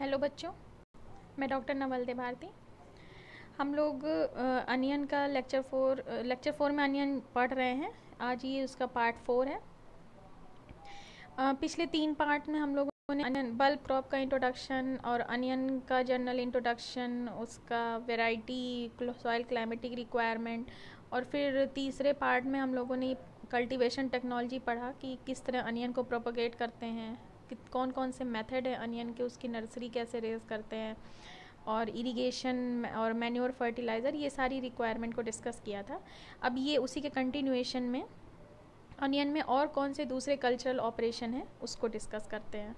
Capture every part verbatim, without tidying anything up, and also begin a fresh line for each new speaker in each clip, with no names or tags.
Hello बच्चों, मैं doctor Naval Bharti. हम लोग अनियन का लेक्चर फोर लेक्चर फोर में अनियन पढ़ रहे हैं। आज ये उसका पार्ट फोर है। अ, पिछले तीन पार्ट में हम लोगों ने अनियन बल्ब क्रॉप का इंट्रोडक्शन और अनियन का जनरल इंट्रोडक्शन, उसका वैरायटी, सॉइल क्लाइमेटिक रिक्वायरमेंट, और फिर तीसरे पार्ट में हम लोगों ने कल्टीवेशन टेक्नोलॉजी पढ़ा कि किस तरह अनियन को प्रोपोगेट करते हैं, कि कौन कौन से मेथड है अनियन के, उसकी नर्सरी कैसे रेज करते हैं, और इरिगेशन और मैन्योर फर्टिलाइज़र, ये सारी रिक्वायरमेंट को डिस्कस किया था। अब ये उसी के कंटिन्यूएशन में अनियन में और कौन से दूसरे कल्चरल ऑपरेशन हैं उसको डिस्कस करते हैं।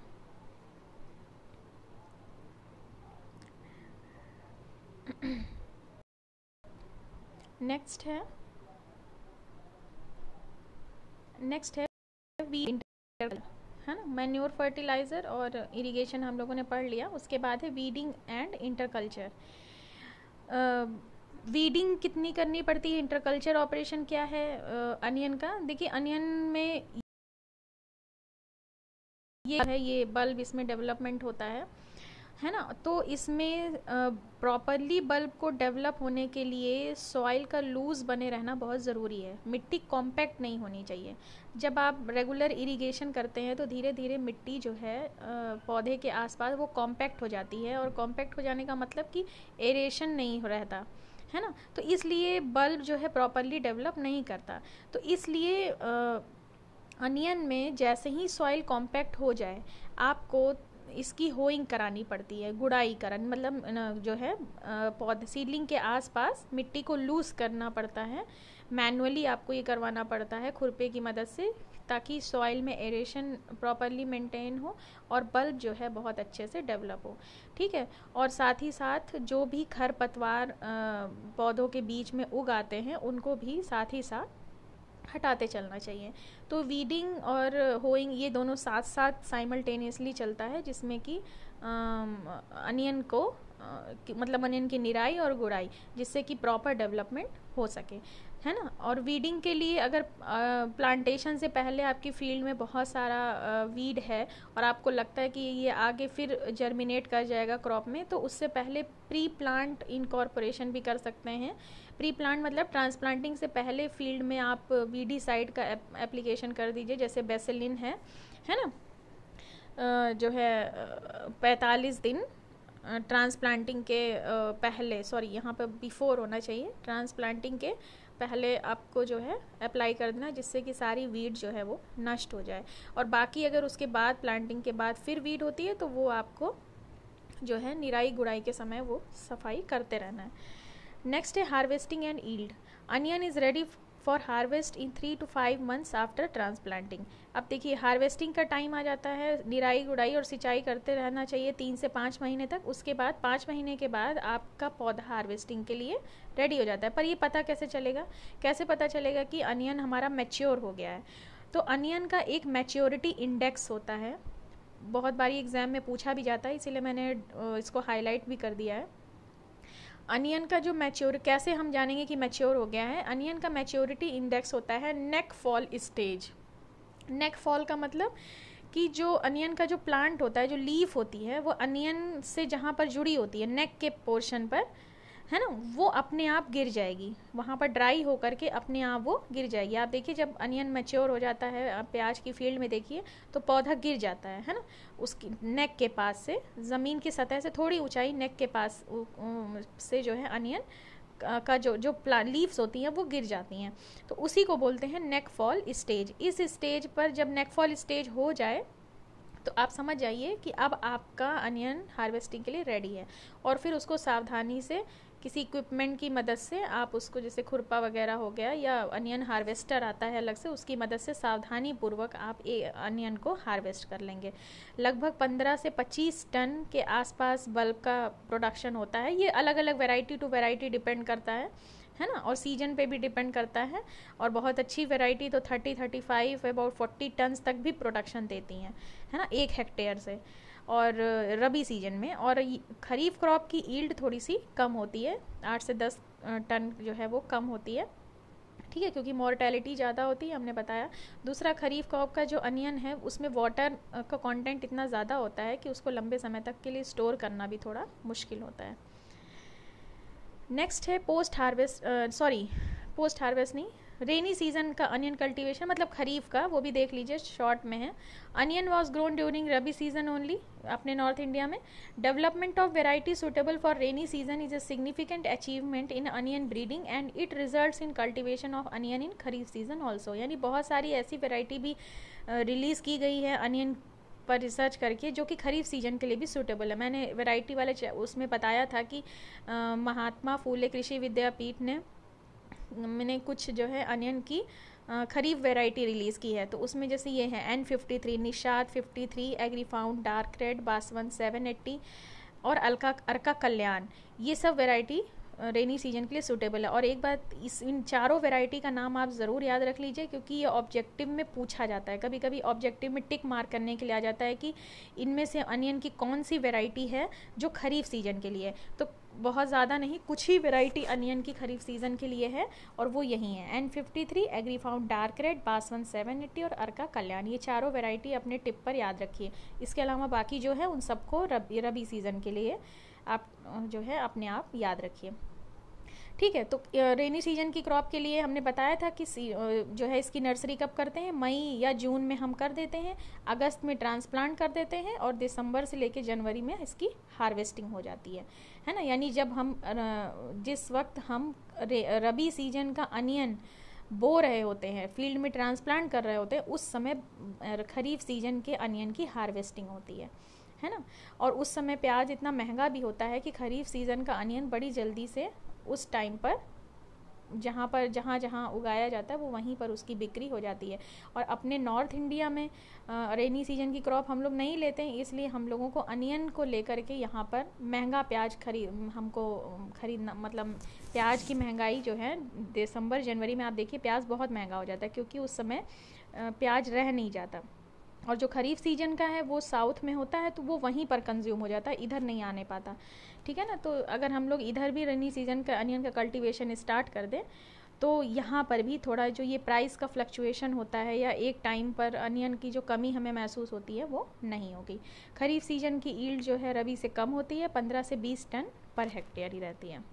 नेक्स्ट है नेक्स्ट है वीड इंटर, है ना। मैन्योर फर्टिलाइज़र और इरिगेशन हम लोगों ने पढ़ लिया। उसके बाद है वीडिंग एंड इंटरकल्चर। वीडिंग कितनी करनी पड़ती है, इंटरकल्चर ऑपरेशन क्या है अनियन का। देखिए, अनियन में ये है, ये बल्ब इसमें डेवलपमेंट होता है है ना। तो इसमें प्रॉपरली बल्ब को डेवलप होने के लिए सॉइल का लूज बने रहना बहुत ज़रूरी है। मिट्टी कॉम्पैक्ट नहीं होनी चाहिए। जब आप रेगुलर इरिगेशन करते हैं तो धीरे धीरे मिट्टी जो है पौधे के आसपास वो कॉम्पैक्ट हो जाती है, और कॉम्पैक्ट हो जाने का मतलब कि एरेशन नहीं रहता, है ना। तो इसलिए बल्ब जो है प्रॉपरली डेवलप नहीं करता। तो इसलिए अनियन में जैसे ही सॉइल कॉम्पैक्ट हो जाए, आपको इसकी होइंग करानी पड़ती है, गुड़ाई करन, मतलब जो है पौधे सीडलिंग के आसपास मिट्टी को लूज करना पड़ता है। मैनुअली आपको ये करवाना पड़ता है खुरपे की मदद से, ताकि सॉइल में एरेशन प्रॉपरली मेंटेन हो और बल्ब जो है बहुत अच्छे से डेवलप हो, ठीक है। और साथ ही साथ जो भी खरपतवार पौधों के बीच में उग आते हैं उनको भी साथ ही साथ हटाते चलना चाहिए। तो वीडिंग और होइंग ये दोनों साथ साथ साइमल्टेनियसली चलता है, जिसमें कि अनियन को आ, मतलब अनियन की निराई और गुड़ाई, जिससे कि प्रॉपर डेवलपमेंट हो सके, है ना। और वीडिंग के लिए अगर प्लांटेशन से पहले आपकी फील्ड में बहुत सारा आ, वीड है और आपको लगता है कि ये आगे फिर जर्मिनेट कर जाएगा क्रॉप में, तो उससे पहले प्री प्लांट इनकॉर्पोरेशन भी कर सकते हैं। प्री प्लांट मतलब ट्रांसप्लांटिंग से पहले फील्ड में आप वीडीसाइड का एप्लीकेशन कर दीजिए, जैसे बेसिलिन है है ना। जो है पैंतालीस दिन ट्रांसप्लांटिंग के पहले, सॉरी यहाँ पे बिफोर होना चाहिए, ट्रांसप्लांटिंग के पहले आपको जो है अप्लाई कर देना, जिससे कि सारी वीड जो है वो नष्ट हो जाए। और बाकी अगर उसके बाद प्लांटिंग के बाद फिर वीड होती है तो वो आपको जो है निराई गुड़ाई के समय वो सफाई करते रहना है। नेक्स्ट है harvesting and yield. Onion is ready for harvest in three to five months after transplanting. अब देखिए, हार्वेस्टिंग का टाइम आ जाता है, निराई गुड़ाई और सिंचाई करते रहना चाहिए तीन से पाँच महीने तक। उसके बाद पाँच महीने के बाद आपका पौधा हार्वेस्टिंग के लिए रेडी हो जाता है। पर ये पता कैसे चलेगा, कैसे पता चलेगा कि अनियन हमारा मैच्योर हो गया है। तो अनियन का एक मैच्योरिटी इंडेक्स होता है, बहुत बारी एग्जाम में पूछा भी जाता है, इसीलिए मैंने इसको हाईलाइट भी कर दिया है। अनियन का जो मैच्योर, कैसे हम जानेंगे कि मैच्योर हो गया है, अनियन का मैच्योरिटी इंडेक्स होता है neck fall stage. Neck fall का मतलब कि जो अनियन का जो प्लांट होता है, जो लीफ होती है, वो अनियन से जहाँ पर जुड़ी होती है नेक के पोर्शन पर, है ना, वो अपने आप गिर जाएगी, वहाँ पर ड्राई होकर के अपने आप वो गिर जाएगी। आप देखिए, जब अनियन मैच्योर हो जाता है, आप प्याज की फील्ड में देखिए तो पौधा गिर जाता है है ना, उसकी नेक के पास से, ज़मीन की सतह से थोड़ी ऊंचाई नेक के पास से जो है अनियन का जो जो लीव्स होती हैं वो गिर जाती हैं। तो उसी को बोलते हैं नेक फॉल स्टेज। इस स्टेज पर जब नेक फॉल स्टेज हो जाए तो आप समझ जाइए कि अब आपका अनियन हार्वेस्टिंग के लिए रेडी है। और फिर उसको सावधानी से किसी इक्विपमेंट की मदद से आप उसको, जैसे खुरपा वगैरह हो गया या अनियन हार्वेस्टर आता है अलग से, उसकी मदद से सावधानी पूर्वक आप ए अनियन को हार्वेस्ट कर लेंगे। लगभग पंद्रह से पच्चीस टन के आसपास बल्ब का प्रोडक्शन होता है। ये अलग अलग वैरायटी टू वैरायटी डिपेंड करता है है ना, और सीजन पे भी डिपेंड करता है। और बहुत अच्छी वैरायटी तो thirty thirty five about forty tons तक भी प्रोडक्शन देती हैं, है ना, एक हेक्टेयर से, और रबी सीजन में। और खरीफ क्रॉप की ईल्ड थोड़ी सी कम होती है, आठ से दस टन जो है वो कम होती है, ठीक है, क्योंकि मॉर्टेलिटी ज़्यादा होती है, हमने बताया। दूसरा, खरीफ क्रॉप का जो अनियन है उसमें वाटर का कंटेंट इतना ज़्यादा होता है कि उसको लंबे समय तक के लिए स्टोर करना भी थोड़ा मुश्किल होता है। नेक्स्ट है post harvest, sorry post harvest नहीं, रेनी सीजन का अनियन कल्टीवेशन, मतलब खरीफ का, वो भी देख लीजिए, शॉर्ट में है। Onion was grown during rabi season only, अपने नॉर्थ इंडिया में। Development of variety suitable for rainy season is a significant achievement in onion breeding and it results in cultivation of onion in kharif season also. यानी बहुत सारी ऐसी variety भी release uh, की गई है अनियन पर रिसर्च करके जो कि खरीफ सीजन के लिए भी सूटेबल है। मैंने वैरायटी वाले उसमें बताया था कि आ, महात्मा फूले कृषि विद्यापीठ ने मैंने कुछ जो है अनियन की आ, खरीफ वैरायटी रिलीज़ की है, तो उसमें जैसे ये है N fifty three, Nishad fifty three, Agrifound dark red, Baswant seven eighty और अलका अर्का कल्याण, ये सब वैरायटी रेनी सीजन के लिए सूटेबल है। और एक बात, इस इन चारों वैरायटी का नाम आप ज़रूर याद रख लीजिए, क्योंकि ये ऑब्जेक्टिव में पूछा जाता है। कभी कभी ऑब्जेक्टिव में टिक मार्क करने के लिए आ जाता है कि इनमें से अनियन की कौन सी वैरायटी है जो खरीफ सीजन के लिए, तो बहुत ज़्यादा नहीं, कुछ ही वैरायटी अनियन की खरीफ सीजन के लिए है और वो यही है N fifty three, Agrifound dark red, Baswant seven eighty और अर्का कल्याण। ये चारों वैरायटी अपने टिप पर याद रखिए। इसके अलावा बाकी जो है उन सबको रबी रबी सीजन के लिए आप जो है अपने आप याद रखिए। ठीक है, तो रेनी सीजन की क्रॉप के लिए हमने बताया था कि जो है इसकी नर्सरी कब करते हैं, मई या जून में हम कर देते हैं, अगस्त में ट्रांसप्लांट कर देते हैं और दिसंबर से लेकर जनवरी में इसकी हार्वेस्टिंग हो जाती है, है ना। यानी जब हम जिस वक्त हम रबी सीजन का अनियन बो रहे होते हैं, फील्ड में ट्रांसप्लांट कर रहे होते हैं, उस समय खरीफ सीजन के अनियन की हार्वेस्टिंग होती है, है ना। और उस समय प्याज इतना महंगा भी होता है कि खरीफ सीजन का अनियन बड़ी जल्दी से उस टाइम पर जहाँ पर जहाँ जहाँ उगाया जाता है वो वहीं पर उसकी बिक्री हो जाती है। और अपने नॉर्थ इंडिया में रेनी सीजन की क्रॉप हम लोग नहीं लेते हैं, इसलिए हम लोगों को अनियन को लेकर के यहाँ पर महंगा प्याज खरीद हमको खरीदना, मतलब प्याज की महंगाई जो है दिसंबर जनवरी में आप देखिए प्याज बहुत महंगा हो जाता है, क्योंकि उस समय प्याज रह नहीं जाता। और जो खरीफ सीजन का है वो साउथ में होता है, तो वो वहीं पर कंज्यूम हो जाता है, इधर नहीं आने पाता, ठीक है ना। तो अगर हम लोग इधर भी रेनी सीजन का अनियन का कल्टीवेशन स्टार्ट कर दें तो यहाँ पर भी थोड़ा जो ये प्राइस का फ्लक्चुएशन होता है या एक टाइम पर अनियन की जो कमी हमें महसूस होती है वो नहीं होगी। खरीफ सीजन की ईल्ड जो है रबी से कम होती है, पंद्रह से बीस टन पर हेक्टेयर ही रहती है।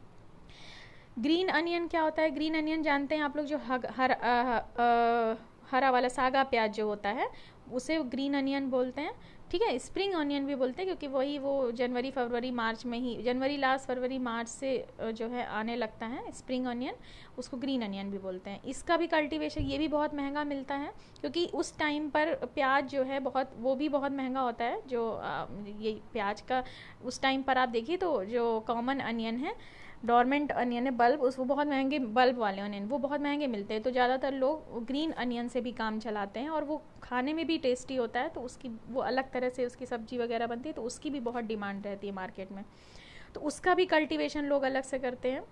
ग्रीन अनियन क्या होता है? ग्रीन अनियन जानते हैं आप लोग, जो हर, हर आ, आ, हरा वाला सागा प्याज जो होता है उसे ग्रीन अनियन बोलते हैं, ठीक है। स्प्रिंग अनियन भी बोलते हैं, क्योंकि वही वो जनवरी फरवरी मार्च में ही, जनवरी लास्ट फरवरी मार्च से जो है आने लगता है स्प्रिंग अनियन, उसको ग्रीन अनियन भी बोलते हैं। इसका भी कल्टीवेशन, ये भी बहुत महंगा मिलता है, क्योंकि उस टाइम पर प्याज जो है बहुत, वो भी बहुत महंगा होता है। जो ये प्याज का उस टाइम पर आप देखिए तो जो कॉमन अनियन है, डोरमेंट अनियन है, बल्ब, उस वो बहुत महंगे, बल्ब वाले अनियन वो बहुत महंगे मिलते हैं, तो ज़्यादातर लोग ग्रीन अनियन से भी काम चलाते हैं और वो खाने में भी टेस्टी होता है, तो उसकी वो अलग तरह से उसकी सब्जी वगैरह बनती है, तो उसकी भी बहुत डिमांड रहती है मार्केट में, तो उसका भी कल्टीवेशन लोग अलग से करते हैं।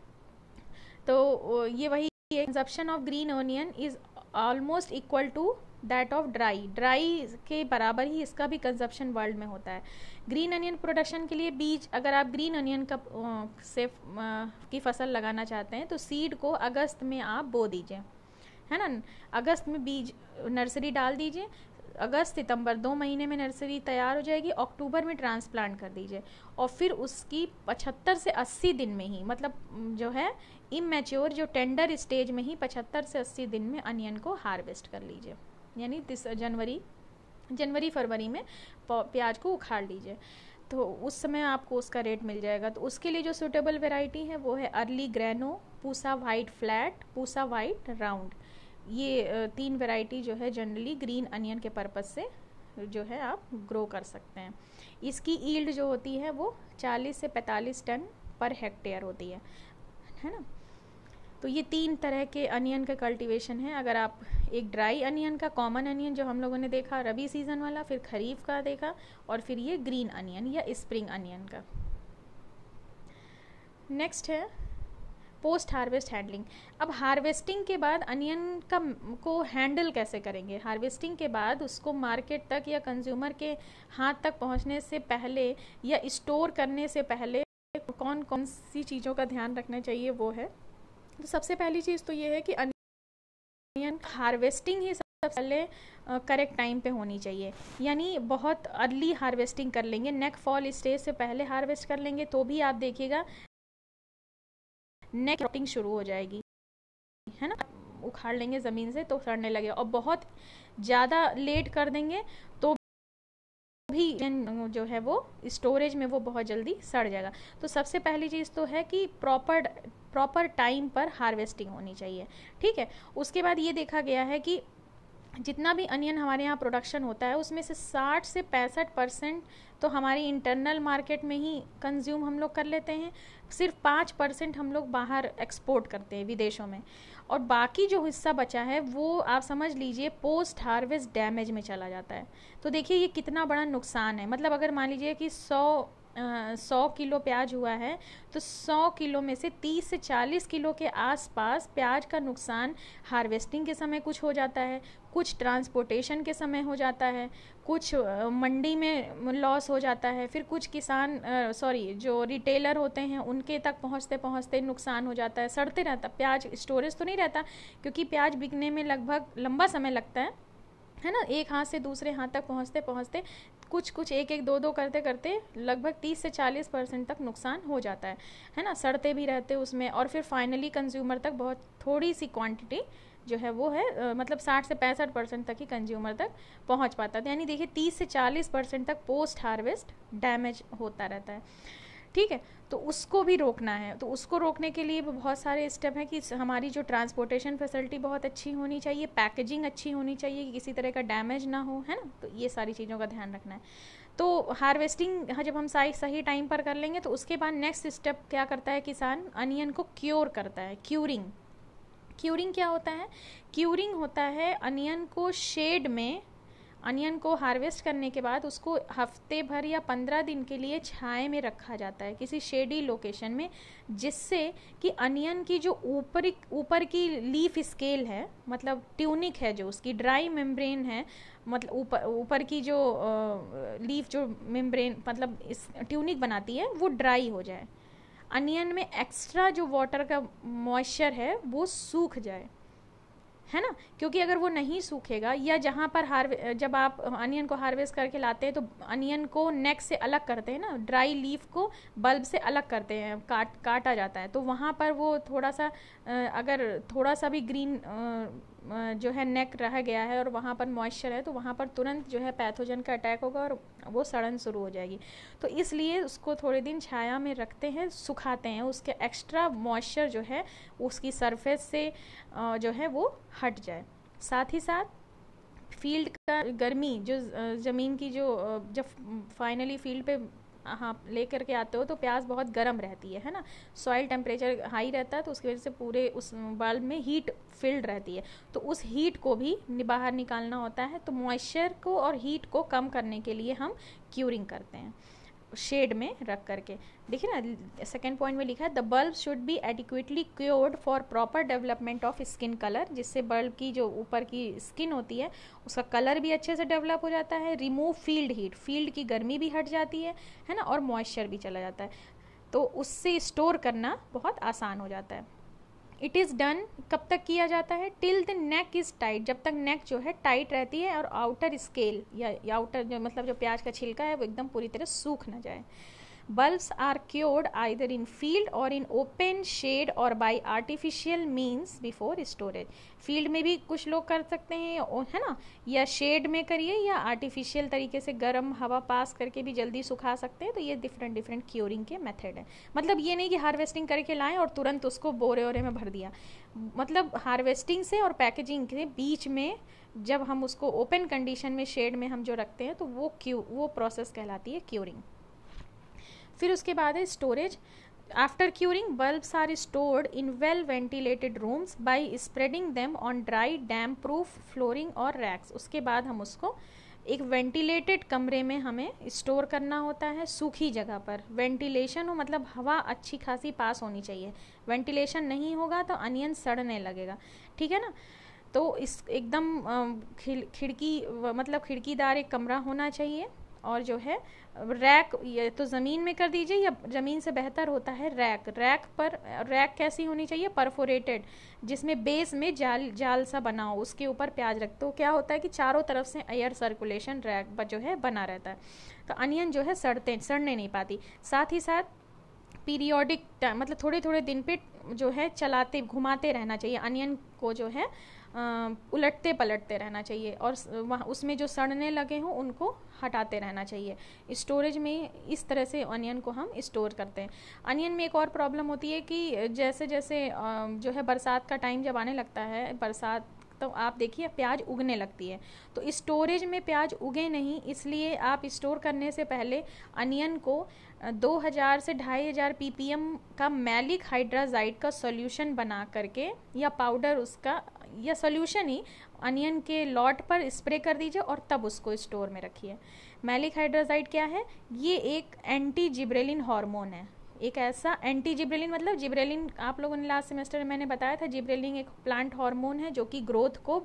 तो ये वही, consumption of green onion is almost equal to that of dry, dry के बराबर ही इसका भी कंजप्शन वर्ल्ड में होता है। ग्रीन अनियन प्रोडक्शन के लिए बीज, अगर आप ग्रीन अनियन का से की फसल लगाना चाहते हैं तो सीड को अगस्त में आप बो दीजिए, है ना। अगस्त में बीज नर्सरी डाल दीजिए, अगस्त सितंबर दो महीने में नर्सरी तैयार हो जाएगी, अक्टूबर में ट्रांसप्लांट कर दीजिए और फिर उसकी पचहत्तर से अस्सी दिन में ही, मतलब जो है इमैच्योर जो टेंडर स्टेज में ही पचहत्तर से अस्सी दिन में अनियन को हार्वेस्ट कर लीजिए, यानी जनवरी जनवरी फरवरी में प्याज को उखाड़ लीजिए, तो उस समय आपको उसका रेट मिल जाएगा। तो उसके लिए जो सूटेबल वैरायटी है वो है early grano, Pusa white flat, Pusa white round. ये तीन वैरायटी जो है जनरली ग्रीन अनियन के पर्पस से जो है आप ग्रो कर सकते हैं। इसकी ईल्ड जो होती है वो चालीस से पैंतालीस टन पर हेक्टेयर होती है, है ना। तो ये तीन तरह के अनियन का कल्टीवेशन है। अगर आप एक ड्राई अनियन का, कॉमन अनियन जो हम लोगों ने देखा रबी सीजन वाला, फिर खरीफ का देखा, और फिर ये ग्रीन अनियन या स्प्रिंग अनियन का। नेक्स्ट है पोस्ट हार्वेस्ट हैंडलिंग। अब हार्वेस्टिंग के बाद अनियन का को हैंडल कैसे करेंगे? हार्वेस्टिंग के बाद उसको मार्केट तक या कंज्यूमर के हाथ तक पहुंचने से पहले या स्टोर करने से पहले कौन कौन सी चीज़ों का ध्यान रखना चाहिए वो है। तो सबसे पहली चीज़ तो ये है कि अनियन हार्वेस्टिंग ही सबसे पहले करेक्ट टाइम पे होनी चाहिए, यानी बहुत अर्ली हार्वेस्टिंग कर लेंगे, नेक फॉल स्टेज से पहले हार्वेस्ट कर लेंगे तो भी आप देखिएगा नेक रॉटिंग शुरू हो जाएगी, है ना, उखाड़ लेंगे ज़मीन से तो सड़ने लगे, और बहुत ज़्यादा लेट कर देंगे तो भी जो है वो स्टोरेज में वो बहुत जल्दी सड़ जाएगा। तो सबसे पहली चीज़ तो है कि प्रॉपर प्रॉपर टाइम पर हार्वेस्टिंग होनी चाहिए, ठीक है। उसके बाद ये देखा गया है कि जितना भी अनियन हमारे यहाँ प्रोडक्शन होता है उसमें से साठ से पैंसठ परसेंट तो हमारी इंटरनल मार्केट में ही कंज्यूम हम लोग कर लेते हैं, सिर्फ पाँच परसेंट हम लोग बाहर एक्सपोर्ट करते हैं विदेशों में, और बाकी जो हिस्सा बचा है वो आप समझ लीजिए पोस्ट हार्वेस्ट डैमेज में चला जाता है। तो देखिए ये कितना बड़ा नुकसान है, मतलब अगर मान लीजिए कि सौ सौ किलो प्याज हुआ है तो सौ किलो में से तीस से चालीस किलो के आसपास प्याज का नुकसान हार्वेस्टिंग के समय कुछ हो जाता है, कुछ ट्रांसपोर्टेशन के समय हो जाता है, कुछ मंडी में लॉस हो जाता है, फिर कुछ किसान सॉरी जो रिटेलर होते हैं उनके तक पहुंचते पहुंचते नुकसान हो जाता है, सड़ते रहता प्याज, स्टोरेज तो नहीं रहता क्योंकि प्याज बिकने में लगभग लंबा समय लगता है है ना, एक हाथ से दूसरे हाथ तक पहुंचते पहुंचते कुछ कुछ एक एक दो दो करते करते लगभग तीस से चालीस परसेंट तक नुकसान हो जाता है है ना, सड़ते भी रहते उसमें, और फिर फाइनली कंज्यूमर तक बहुत थोड़ी सी क्वांटिटी जो है वो है आ, मतलब साठ से पैंसठ परसेंट तक ही कंज्यूमर तक पहुंच पाता है, यानी देखिए तीस से चालीस परसेंट तक पोस्ट हार्वेस्ट डैमेज होता रहता है, ठीक है। तो उसको भी रोकना है, तो उसको रोकने के लिए बहुत सारे स्टेप हैं कि हमारी जो ट्रांसपोर्टेशन फैसिलिटी बहुत अच्छी होनी चाहिए, पैकेजिंग अच्छी होनी चाहिए कि किसी तरह का डैमेज ना हो, है ना, तो ये सारी चीज़ों का ध्यान रखना है। तो हार्वेस्टिंग जब हम सही सही टाइम पर कर लेंगे तो उसके बाद नेक्स्ट स्टेप क्या करता है किसान, अनियन को क्योर करता है, क्यूरिंग। क्यूरिंग क्या होता है, क्यूरिंग होता है अनियन को शेड में, अनियन को हार्वेस्ट करने के बाद उसको हफ्ते भर या पंद्रह दिन के लिए छाए में रखा जाता है किसी शेडी लोकेशन में, जिससे कि अनियन की जो ऊपर ऊपर की लीफ स्केल है, मतलब ट्यूनिक है जो उसकी ड्राई मेम्ब्रेन है, मतलब ऊपर ऊपर की जो लीफ जो मेम्ब्रेन मतलब इस ट्यूनिक बनाती है वो ड्राई हो जाए, अनियन में एक्स्ट्रा जो वाटर का मॉइस्चर है वो सूख जाए, है ना, क्योंकि अगर वो नहीं सूखेगा या जहाँ पर हार्वे जब आप अनियन को हार्वेस्ट करके लाते हैं तो अनियन को नेक से अलग करते हैं ना, ड्राई लीफ को बल्ब से अलग करते हैं, काट काटा जाता है, तो वहाँ पर वो थोड़ा सा अगर थोड़ा सा भी ग्रीन जो है नेक रह गया है और वहाँ पर मॉइस्चर है तो वहाँ पर तुरंत जो है पैथोजन का अटैक होगा और वो सड़न शुरू हो जाएगी। तो इसलिए उसको थोड़े दिन छाया में रखते हैं, सुखाते हैं, उसके एक्स्ट्रा मॉइस्चर जो है उसकी सरफेस से जो है वो हट जाए। साथ ही साथ फील्ड का गर्मी जो ज़मीन की जो जब फाइनली फील्ड पे हाँ लेकर के आते हो तो प्याज बहुत गर्म रहती है है ना, सॉइल टेम्परेचर हाई रहता है तो उसकी वजह से पूरे उस बल्ब में हीट फिल्ड रहती है, तो उस हीट को भी बाहर निकालना होता है, तो मॉइस्चर को और हीट को कम करने के लिए हम क्यूरिंग करते हैं शेड में रख करके। देखिए ना सेकेंड पॉइंट में लिखा है the bulb should be adequately cured for proper development of skin colour, जिससे बल्ब की जो ऊपर की स्किन होती है उसका कलर भी अच्छे से डेवलप हो जाता है, रिमूव फील्ड हीट, फील्ड की गर्मी भी हट जाती है है ना, और मॉइस्चर भी चला जाता है, तो उससे स्टोर करना बहुत आसान हो जाता है। इट इज़ डन कब तक किया जाता है, till the neck is tight, जब तक नेक जो है टाइट रहती है और आउटर स्केल या आउटर जो मतलब जो प्याज का छिलका है वो एकदम पूरी तरह सूख ना जाए। Bulbs are cured either in field or in open shade or by artificial means before storage. Field में भी कुछ लोग कर सकते हैं है ना, या शेड में करिए या आर्टिफिशियल तरीके से गर्म हवा पास करके भी जल्दी सुखा सकते हैं, तो ये डिफरेंट डिफरेंट क्योरिंग के मेथड है। मतलब ये नहीं कि हार्वेस्टिंग करके लाएं और तुरंत उसको बोरे ओरे में भर दिया, मतलब हार्वेस्टिंग से और पैकेजिंग के बीच में जब हम उसको ओपन कंडीशन में शेड में हम जो रखते हैं तो वो क्यू वो प्रोसेस कहलाती है क्योरिंग। फिर उसके बाद है storage. After curing bulbs are stored in well ventilated rooms by spreading them on dry damp proof flooring और रैक्स। उसके बाद हम उसको एक वेंटिलेटेड कमरे में हमें स्टोर करना होता है, सूखी जगह पर। वेंटिलेशन हो मतलब हवा अच्छी खासी पास होनी चाहिए, वेंटिलेशन नहीं होगा तो अनियन सड़ने लगेगा, ठीक है ना। तो इस एकदम खिड़की मतलब खिड़कीदार एक कमरा होना चाहिए और जो है रैक, ये तो ज़मीन में कर दीजिए या ज़मीन से बेहतर होता है रैक। रैक पर, रैक कैसी होनी चाहिए, परफोरेटेड, जिसमें बेस में जाल जाल सा बना हो, उसके ऊपर प्याज रख, तो क्या होता है कि चारों तरफ से एयर सर्कुलेशन रैक पर जो है बना रहता है, तो अनियन जो है सड़ते सड़ने नहीं पाती। साथ ही साथ पीरियोडिक टाइम, मतलब थोड़े थोड़े दिन पे जो है चलाते घुमाते रहना चाहिए अनियन को, जो है उलटते पलटते रहना चाहिए, और वहाँ उसमें जो सड़ने लगे हों उनको हटाते रहना चाहिए। स्टोरेज में इस तरह से अनियन को हम स्टोर करते हैं। अनियन में एक और प्रॉब्लम होती है कि जैसे जैसे जो है बरसात का टाइम जब आने लगता है, बरसात, तो आप देखिए प्याज उगने लगती है, तो स्टोरेज में प्याज उगे नहीं, इसलिए आप स्टोर करने से पहले अनियन को दो हज़ार से ढाई हज़ार पीपीएम का मैलिक हाइड्राजाइड का सॉल्यूशन बना करके, या पाउडर उसका, या सॉल्यूशन ही अनियन के लॉट पर स्प्रे कर दीजिए और तब उसको स्टोर में रखिए। मैलिक हाइड्राजाइड क्या है, ये एक एंटी जिब्रेलिन हार्मोन है, एक ऐसा एंटी जिब्रेलिन, मतलब जिब्रेलिन आप लोगों ने लास्ट सेमेस्टर में मैंने बताया था, जिब्रेलिन एक प्लांट हार्मोन है जो कि ग्रोथ को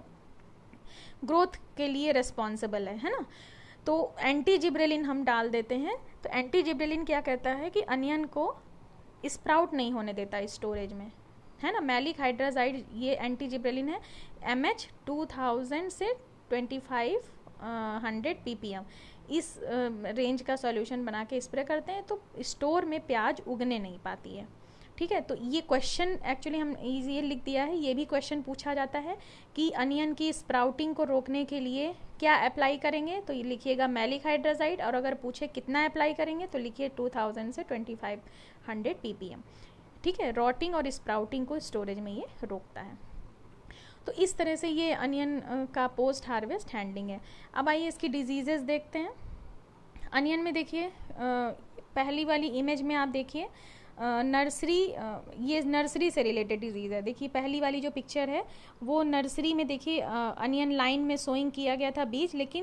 ग्रोथ के लिए रिस्पॉन्सिबल है है ना। तो एंटी जिब्रेलिन हम डाल देते हैं, तो एंटी जिब्रेलिन क्या कहता है कि अनियन को स्प्राउट नहीं होने देता स्टोरेज में, है ना। मैलिक हाइड्राजाइड ये एंटी जिब्रेलिन है, एम एच टू थाउजेंड से twenty five hundred P P M, इस रेंज का सॉल्यूशन बना के स्प्रे करते हैं, तो स्टोर में प्याज उगने नहीं पाती है। ठीक है, तो ये क्वेश्चन एक्चुअली हम ये लिख दिया है, ये भी क्वेश्चन पूछा जाता है कि अनियन की स्प्राउटिंग को रोकने के लिए क्या अप्लाई करेंगे, तो ये लिखिएगा मैलिक हाइड्राजाइड, और अगर पूछे कितना अप्लाई करेंगे तो लिखिए टू थाउजेंड से twenty five hundred P P M. ठीक है, रॉटिंग और स्प्राउटिंग को स्टोरेज में ये रोकता है। तो इस तरह से ये अनियन का पोस्ट हार्वेस्ट हैंडलिंग है। अब आइए इसकी डिजीजेस देखते हैं। अनियन में देखिए पहली वाली इमेज में आप देखिए नर्सरी, ये नर्सरी से रिलेटेड डिजीज़ है। देखिए पहली वाली जो पिक्चर है वो नर्सरी में, देखिए अनियन लाइन में सोइंग किया गया था बीज, लेकिन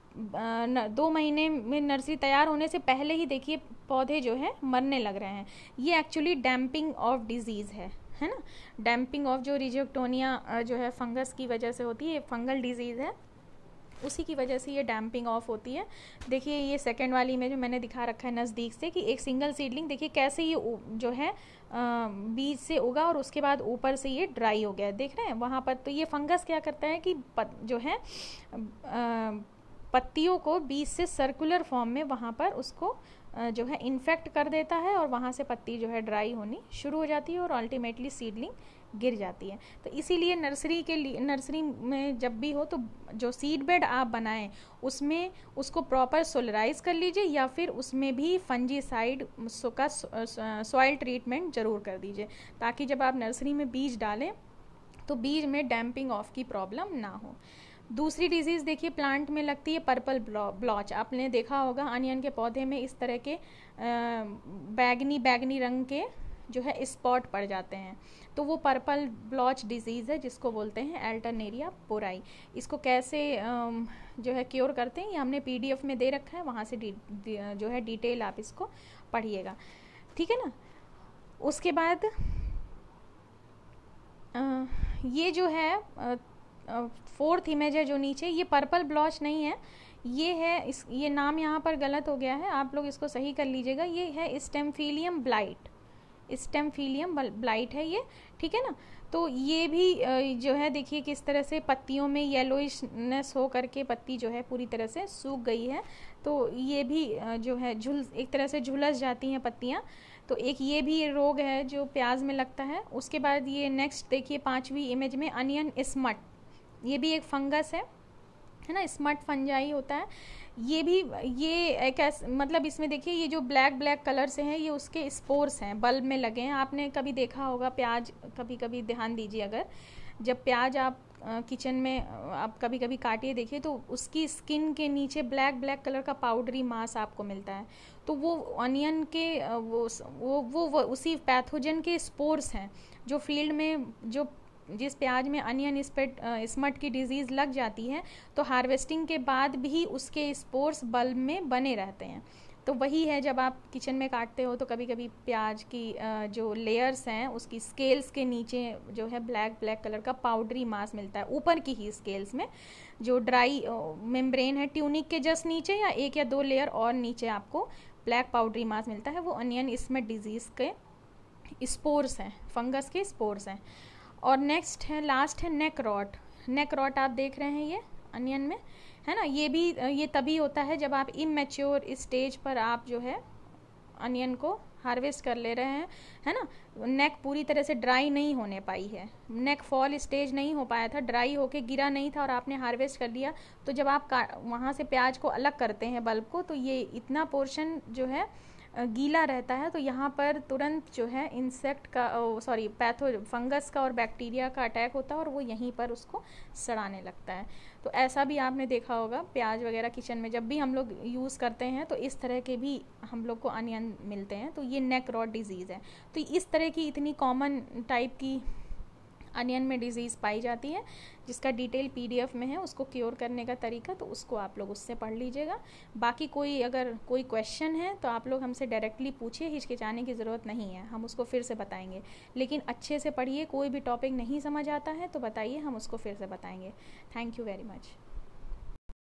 न, दो महीने में नर्सरी तैयार होने से पहले ही देखिए पौधे जो है मरने लग रहे हैं। ये एक्चुअली डैम्पिंग ऑफ डिजीज़ है है ना। डैम्पिंग ऑफ जो रिजियोक्टोनिया जो है फंगस की वजह से होती है, फंगल डिजीज़ है, उसी की वजह से ये डैम्पिंग ऑफ होती है। देखिए ये सेकंड वाली में जो मैंने दिखा रखा है नज़दीक से, कि एक सिंगल सीडलिंग देखिए कैसे ये जो है बीज से उगा और उसके बाद ऊपर से ये ड्राई हो गया, देख रहे हैं वहाँ पर। तो ये फंगस क्या करता है कि पत, जो है पत्तियों को बीज से सर्कुलर फॉर्म में वहाँ पर उसको जो है इन्फेक्ट कर देता है, और वहाँ से पत्ती जो है ड्राई होनी शुरू हो जाती है और अल्टीमेटली सीडलिंग गिर जाती है। तो इसीलिए नर्सरी के लिए, नर्सरी में जब भी हो तो जो सीड बेड आप बनाएं उसमें उसको प्रॉपर सोलराइज कर लीजिए, या फिर उसमें भी फंजीसाइड का सॉइल ट्रीटमेंट ज़रूर कर दीजिए, ताकि जब आप नर्सरी में बीज डालें तो बीज में डैम्पिंग ऑफ की प्रॉब्लम ना हो। दूसरी डिजीज़ देखिए प्लांट में लगती है पर्पल ब्लॉच। आपने देखा होगा अनियन के पौधे में इस तरह के बैगनी बैगनी रंग के जो है स्पॉट पड़ जाते हैं, तो वो पर्पल ब्लॉच डिजीज़ है जिसको बोलते हैं अल्टरनेरिया पोराई। इसको कैसे जो है क्योर करते हैं ये हमने पीडीएफ में दे रखा है, वहाँ से डी, डी, जो है डिटेल आप इसको पढ़िएगा, ठीक है ना। उसके बाद आ, ये जो है फोर्थ इमेज है जो नीचे, ये पर्पल ब्लॉच नहीं है, ये है इस ये नाम यहाँ पर गलत हो गया है, आप लोग इसको सही कर लीजिएगा। ये है स्टेमफिलियम ब्लाइट, स्टेमफिलियम ब्लाइट है ये, ठीक है ना। तो ये भी जो है देखिए किस तरह से पत्तियों में येलोइशनेस हो करके पत्ती जो है पूरी तरह से सूख गई है, तो ये भी जो है झुल एक तरह से झुलस जाती हैं पत्तियाँ। तो एक ये भी रोग है जो प्याज में लगता है। उसके बाद ये नेक्स्ट देखिए पांचवी इमेज में अनियन स्मट, ये भी एक फंगस है है ना, स्मट फंजाई होता है। ये भी ये एक मतलब इसमें देखिए ये जो ब्लैक ब्लैक कलर से है ये उसके स्पोर्स हैं, बल्ब में लगे हैं। आपने कभी देखा होगा प्याज, कभी कभी ध्यान दीजिए, अगर जब प्याज आप किचन में आप कभी कभी काटिए देखिए तो उसकी स्किन के नीचे ब्लैक ब्लैक कलर का पाउडरी मास आपको मिलता है, तो वो अनियन के वो वो वो, वो उसी पैथोजन के स्पोर्स हैं जो फील्ड में जो जिस प्याज में अनियन स्पेट स्मट की डिजीज़ लग जाती है तो हार्वेस्टिंग के बाद भी उसके स्पोर्स बल्ब में बने रहते हैं। तो वही है, जब आप किचन में काटते हो तो कभी कभी प्याज की अ, जो लेयर्स हैं उसकी स्केल्स के नीचे जो है ब्लैक ब्लैक कलर का पाउडरी मास मिलता है, ऊपर की ही स्केल्स में जो ड्राई मेम्ब्रेन है ट्यूनिक के जस्ट नीचे या एक या दो लेयर और नीचे आपको ब्लैक पाउडरी मास मिलता है, वो अनियन इसमें डिजीज़ के स्पोर्स हैं, फंगस के स्पोर्स हैं। और नेक्स्ट है, लास्ट है नेक रॉट। नेक रॉट आप देख रहे हैं ये अनियन में, है ना, ये भी ये तभी होता है जब आप इमेच्योर स्टेज पर आप जो है अनियन को हार्वेस्ट कर ले रहे हैं, है ना, नेक पूरी तरह से ड्राई नहीं होने पाई है, नेक फॉल स्टेज नहीं हो पाया था, ड्राई होके गिरा नहीं था और आपने हार्वेस्ट कर लिया, तो जब आप वहाँ से प्याज को अलग करते हैं बल्ब को, तो ये इतना पोर्शन जो है गीला रहता है, तो यहाँ पर तुरंत जो है इंसेक्ट का सॉरी पैथो फंगस का और बैक्टीरिया का अटैक होता है और वो यहीं पर उसको सड़ाने लगता है। तो ऐसा भी आपने देखा होगा प्याज वगैरह किचन में जब भी हम लोग यूज़ करते हैं तो इस तरह के भी हम लोग को अनियन मिलते हैं, तो ये नेक रॉट डिजीज़ है। तो इस तरह की इतनी कॉमन टाइप की अनियन में डिजीज़ पाई जाती है, जिसका डिटेल पीडीएफ में है, उसको क्योर करने का तरीका, तो उसको आप लोग उससे पढ़ लीजिएगा। बाकी कोई अगर कोई क्वेश्चन है तो आप लोग हमसे डायरेक्टली पूछिए, हिचकिचाने की ज़रूरत नहीं है, हम उसको फिर से बताएंगे, लेकिन अच्छे से पढ़िए, कोई भी टॉपिक नहीं समझ आता है तो बताइए, हम उसको फिर से बताएंगे। Thank you very much.